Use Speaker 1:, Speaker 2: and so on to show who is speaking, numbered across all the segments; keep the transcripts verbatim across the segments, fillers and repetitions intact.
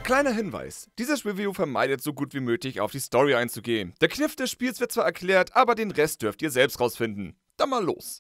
Speaker 1: Kleiner Hinweis, dieses Review vermeidet so gut wie möglich auf die Story einzugehen. Der Kniff des Spiels wird zwar erklärt, aber den Rest dürft ihr selbst rausfinden. Dann mal los.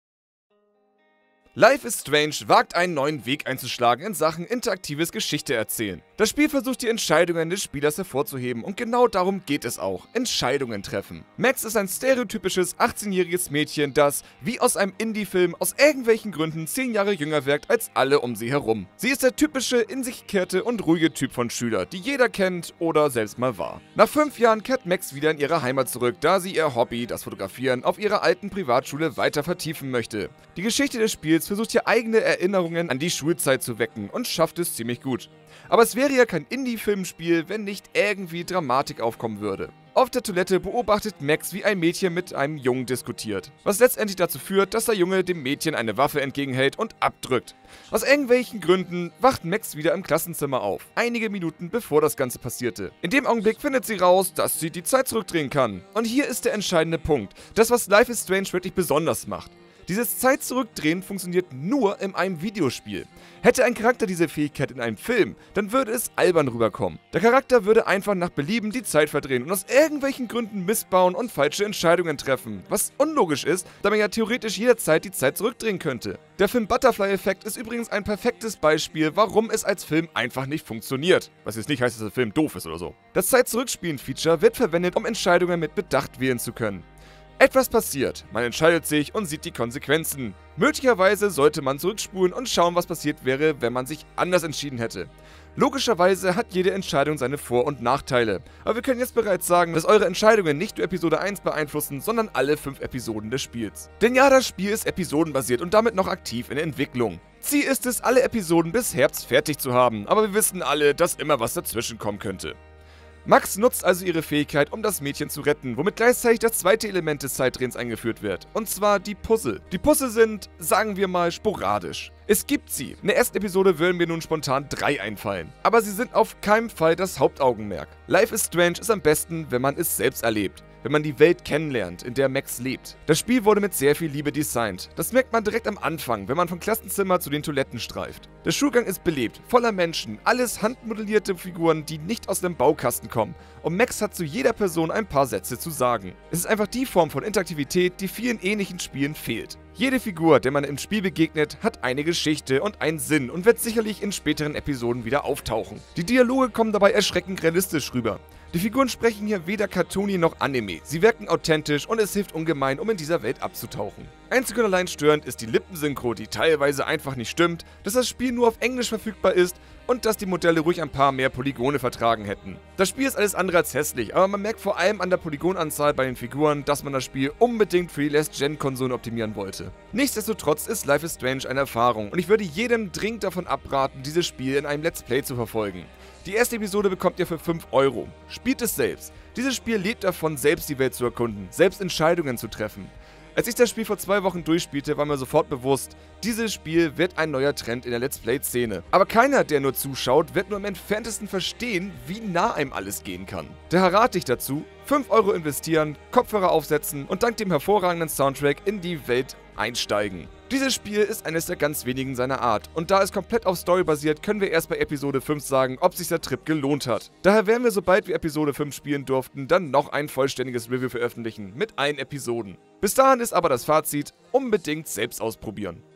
Speaker 1: Life is Strange wagt einen neuen Weg einzuschlagen in Sachen interaktives Geschichte-Erzählen. Das Spiel versucht die Entscheidungen des Spielers hervorzuheben und genau darum geht es auch, Entscheidungen treffen. Max ist ein stereotypisches achtzehnjähriges Mädchen, das, wie aus einem Indie-Film, aus irgendwelchen Gründen zehn Jahre jünger wirkt als alle um sie herum. Sie ist der typische, in sich gekehrte und ruhige Typ von Schüler, die jeder kennt oder selbst mal war. Nach fünf Jahren kehrt Max wieder in ihre Heimat zurück, da sie ihr Hobby, das Fotografieren, auf ihrer alten Privatschule weiter vertiefen möchte. Die Geschichte des Spiels versucht hier eigene Erinnerungen an die Schulzeit zu wecken und schafft es ziemlich gut. Aber es wäre ja kein Indie-Filmspiel, wenn nicht irgendwie Dramatik aufkommen würde. Auf der Toilette beobachtet Max, wie ein Mädchen mit einem Jungen diskutiert, was letztendlich dazu führt, dass der Junge dem Mädchen eine Waffe entgegenhält und abdrückt. Aus irgendwelchen Gründen wacht Max wieder im Klassenzimmer auf, einige Minuten bevor das Ganze passierte. In dem Augenblick findet sie raus, dass sie die Zeit zurückdrehen kann. Und hier ist der entscheidende Punkt, das was Life is Strange wirklich besonders macht. Dieses Zeit-Zurückdrehen funktioniert nur in einem Videospiel. Hätte ein Charakter diese Fähigkeit in einem Film, dann würde es albern rüberkommen. Der Charakter würde einfach nach Belieben die Zeit verdrehen und aus irgendwelchen Gründen missbauen und falsche Entscheidungen treffen. Was unlogisch ist, da man ja theoretisch jederzeit die Zeit zurückdrehen könnte. Der Film Butterfly-Effekt ist übrigens ein perfektes Beispiel, warum es als Film einfach nicht funktioniert. Was jetzt nicht heißt, dass der Film doof ist oder so. Das Zeit-Zurückspielen-Feature wird verwendet, um Entscheidungen mit Bedacht wählen zu können. Etwas passiert, man entscheidet sich und sieht die Konsequenzen. Möglicherweise sollte man zurückspulen und schauen, was passiert wäre, wenn man sich anders entschieden hätte. Logischerweise hat jede Entscheidung seine Vor- und Nachteile, aber wir können jetzt bereits sagen, dass eure Entscheidungen nicht nur Episode eins beeinflussen, sondern alle fünf Episoden des Spiels. Denn ja, das Spiel ist episodenbasiert und damit noch aktiv in Entwicklung. Ziel ist es, alle Episoden bis Herbst fertig zu haben, aber wir wissen alle, dass immer was dazwischen kommen könnte. Max nutzt also ihre Fähigkeit, um das Mädchen zu retten, womit gleichzeitig das zweite Element des Zeitdrehens eingeführt wird. Und zwar die Puzzle. Die Puzzle sind, sagen wir mal, sporadisch. Es gibt sie. In der ersten Episode würden mir nun spontan drei einfallen. Aber sie sind auf keinen Fall das Hauptaugenmerk. Life is Strange ist am besten, wenn man es selbst erlebt. Wenn man die Welt kennenlernt, in der Max lebt. Das Spiel wurde mit sehr viel Liebe designt. Das merkt man direkt am Anfang, wenn man vom Klassenzimmer zu den Toiletten streift. Der Schulgang ist belebt, voller Menschen, alles handmodellierte Figuren, die nicht aus dem Baukasten kommen. Und Max hat zu jeder Person ein paar Sätze zu sagen. Es ist einfach die Form von Interaktivität, die vielen ähnlichen Spielen fehlt. Jede Figur, der man im Spiel begegnet, hat eine Geschichte und einen Sinn und wird sicherlich in späteren Episoden wieder auftauchen. Die Dialoge kommen dabei erschreckend realistisch rüber. Die Figuren sprechen hier weder Cartoony noch Anime, sie wirken authentisch und es hilft ungemein, um in dieser Welt abzutauchen. Einzig und allein störend ist die Lippensynchro, die teilweise einfach nicht stimmt, dass das Spiel nur auf Englisch verfügbar ist und dass die Modelle ruhig ein paar mehr Polygone vertragen hätten. Das Spiel ist alles andere als hässlich, aber man merkt vor allem an der Polygonanzahl bei den Figuren, dass man das Spiel unbedingt für die Last-Gen-Konsolen optimieren wollte. Nichtsdestotrotz ist Life is Strange eine Erfahrung und ich würde jedem dringend davon abraten, dieses Spiel in einem Let's Play zu verfolgen. Die erste Episode bekommt ihr für fünf Euro. Spielt es selbst. Dieses Spiel lebt davon, selbst die Welt zu erkunden, selbst Entscheidungen zu treffen. Als ich das Spiel vor zwei Wochen durchspielte, war mir sofort bewusst, dieses Spiel wird ein neuer Trend in der Let's Play-Szene. Aber keiner, der nur zuschaut, wird nur im Entferntesten verstehen, wie nah einem alles gehen kann. Daher rate ich dazu, fünf Euro investieren, Kopfhörer aufsetzen und dank dem hervorragenden Soundtrack in die Welt einsteigen. Dieses Spiel ist eines der ganz wenigen seiner Art und da es komplett auf Story basiert, können wir erst bei Episode fünf sagen, ob sich der Trip gelohnt hat. Daher werden wir, sobald wir Episode fünf spielen durften, dann noch ein vollständiges Review veröffentlichen mit allen Episoden. Bis dahin ist aber das Fazit, unbedingt selbst ausprobieren.